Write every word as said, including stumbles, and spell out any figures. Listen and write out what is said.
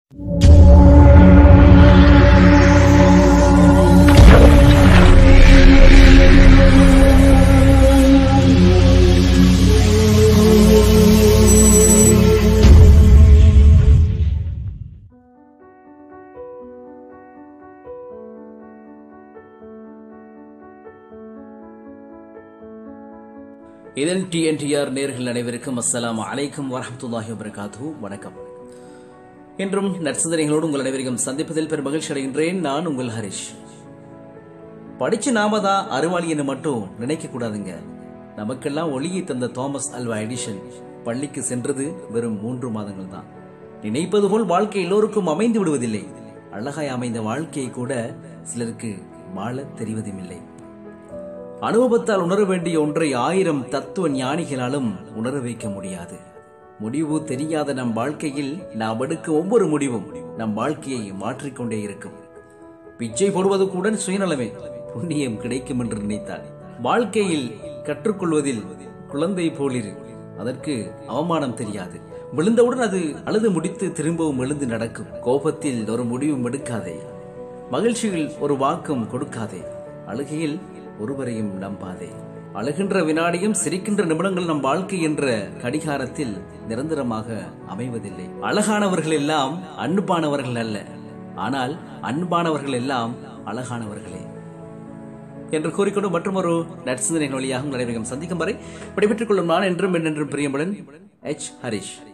இதன் டிஎன்டிஆர் நேர்கள் அனைவருக்கும் அஸ்ஸலாமு அலைக்கும் வரஹ்மத்துல்லாஹி வபரகாத்துஹு. வணக்கம். இன்றும் நற்சிந்தனைகளோடு உங்கள் அனைவரையும் சந்திப்பதில் பெரும் மகிழ்ச்சி அடைகின்றேன். நான் உங்கள் ஹரிஷ். படிச்சு நாம தான் அறிவாளி மட்டும் நினைக்க கூடாதுங்க. நமக்கெல்லாம் ஒளியை தந்த தாமஸ் ஆல்வா எடிசன் பள்ளிக்கு சென்றது வெறும் மூன்று மாதங்கள் தான். நினைப்பது போல் வாழ்க்கை எல்லோருக்கும் அமைந்து விடுவதில்லை. அழகாய் அமைந்த வாழ்க்கையை கூட சிலருக்கு வாழ தெரிவதும் இல்லை. அனுபவத்தால் உணர வேண்டிய ஒன்றை ஆயிரம் தத்துவ ஞானிகளாலும் உணர வைக்க முடியாது. முடிவு தெரியாத நம் வாழ்க்கையில் நாம் எடுக்கும் ஒவ்வொரு முடிவும் நம் வாழ்க்கையை மாற்றிக்கொண்டே இருக்கும். பிச்சை போடுவது கூட சுயநலமே, புண்ணியம் கிடைக்கும் என்று நினைத்தால். வாழ்க்கையில் கற்றுக்கொள்வதில் குழந்தை போலிரு, அதற்கு அவமானம் தெரியாது. விழுந்தவுடன் அது அழுது முடித்து திரும்பவும் எழுந்து நடக்கும். கோபத்தில் ஒரு முடிவும் எடுக்காதே, மகிழ்ச்சியில் ஒரு வாக்கும் கொடுக்காதே, அழுகையில் ஒருவரையும் நம்பாதே. அழுகின்ற வினாடியும் சிரிக்கின்ற நிமிடங்கள் நம் வாழ்க்கை என்ற கடிகாரத்தில் நிரந்தரமாக அமைவதில்லை. அழகானவர்கள் எல்லாம் அன்பானவர்கள் அல்ல, ஆனால் அன்பானவர்கள் எல்லாம் அழகானவர்களே என்று கூறிக்கொண்டு மற்றொரு நற்சிந்தனை வழியாக நடைபெறும் சந்திக்கும் வரை விடைபெற்றுக் கொள்ளும் நான் என்றும் என்றென்றும் பிரியமுடன் எச் ஹரிஷ்.